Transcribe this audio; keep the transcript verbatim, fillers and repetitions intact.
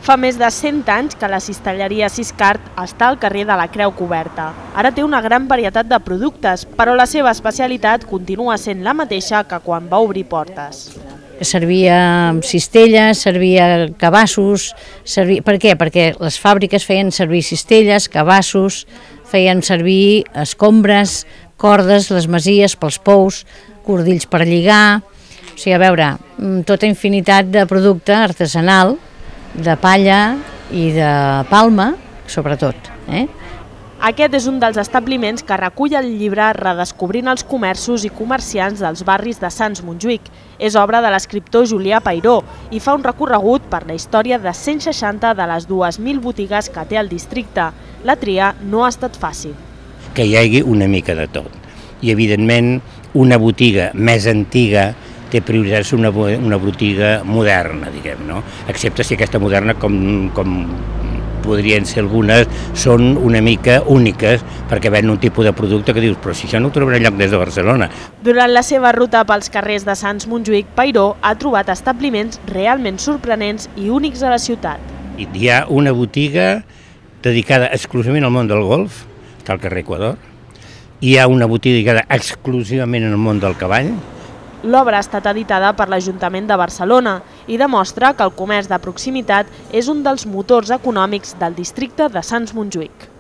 Fa més de cent anys que la cistelleria Siscart està al carrer de la Creu Coberta. Ara té una gran varietat de productes, però la seva especialitat continua sent la mateixa que quan va obrir portes. Servia cistelles, servia cabassos. Servia... Per què? Perquè les fàbriques feien servir cistelles, cabassos, feien servir escombres, cordes, les masies pels pous, cordills per lligar. O sigui, a veure, tota infinitat de producte artesanal, de palla i de palma, sobretot. Eh? Aquest és un dels establiments que recull el llibre Redescobrint els comerços i comerciants dels barris de Sants Montjuïc. És obra de l'escriptor Julià Peiró i fa un recorregut per la història de cent seixanta de les dues mil botigues que té el districte. La tria no ha estat fàcil. Que hi hagi una mica de tot. I, evidentment, una botiga més antiga té prioritat una, una botiga moderna, diguem, no? Excepte si aquesta moderna, com, com podrien ser algunes, són una mica úniques perquè ven un tipus de producte que dius, però si això no ho trobaré enlloc des de Barcelona. Durant la seva ruta pels carrers de Sants Montjuïc, Peiró ha trobat establiments realment sorprenents i únics a la ciutat. Hi ha una botiga dedicada exclusivament al món del golf, està al carrer Equador. Hi ha una botiga dedicada exclusivament al món del cavall. L'obra ha estat editada per l'Ajuntament de Barcelona i demostra que el comerç de proximitat és un dels motors econòmics del districte de Sants Montjuïc.